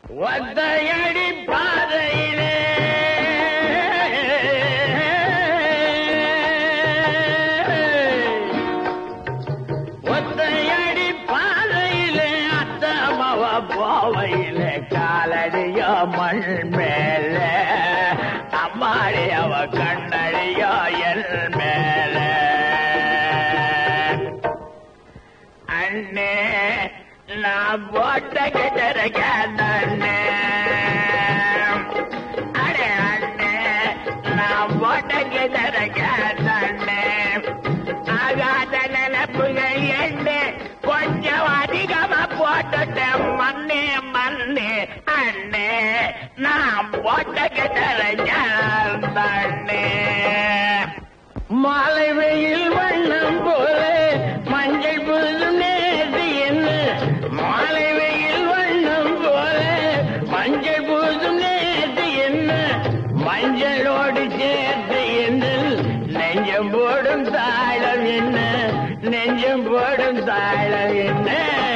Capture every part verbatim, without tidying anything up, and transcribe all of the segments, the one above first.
ஒத்தையடி பாதையிலே ஒத்தையடி பாதையிலே அத்தமவ போவையிலே காலடியோ மண் மேலே அம்மாடி அவ கண்ணடியோ என் மேலே அண்ணே நான் போட்ட கிட்டருக்கேன் அண்ணே அடே அண்ணே நான் போட்ட கிட்டருக்கேன் அண்ணே ஆகாத நினைப்புகள் என்ன கொஞ்சம் அதிகமா போட்டுட்டேன் மண்ணே மண்ணே அண்ணே நான் போட்ட கிட்டருக்கேன் அண்ணே மாலை வெயில் வண்ணம் போல மஞ்சள் புதும் நேர்த்தி என்ன மாலை வெயில் வண்ணம் போல மஞ்சள் புதும் நேர்த்தி என்ன மஞ்சளோடு சேர்த்து என்ன நெஞ்சம் போடும் தாளம் என்ன நெஞ்சம் போடும் தாளம் என்ன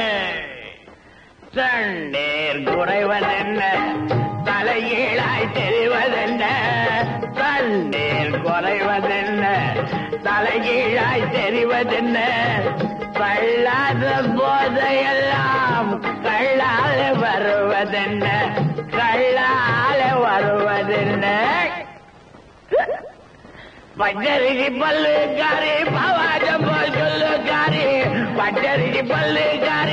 தண்ணீர் குறைவதென்ன தலைகீழாய் தெரிவதென்ன தண்ணீர் குறைவதென்ன தலைகீழாய் தெரிவதென்ன கள்ளாத போதையெல்லாம் கள்ளால வருவதென்ன கள்ளால வருவதென்ன பச்சரிசி பல்லுக்காரி பவாஜம் போல் சொல்லுக்காரி பச்சரிசி பல்லுக்காரி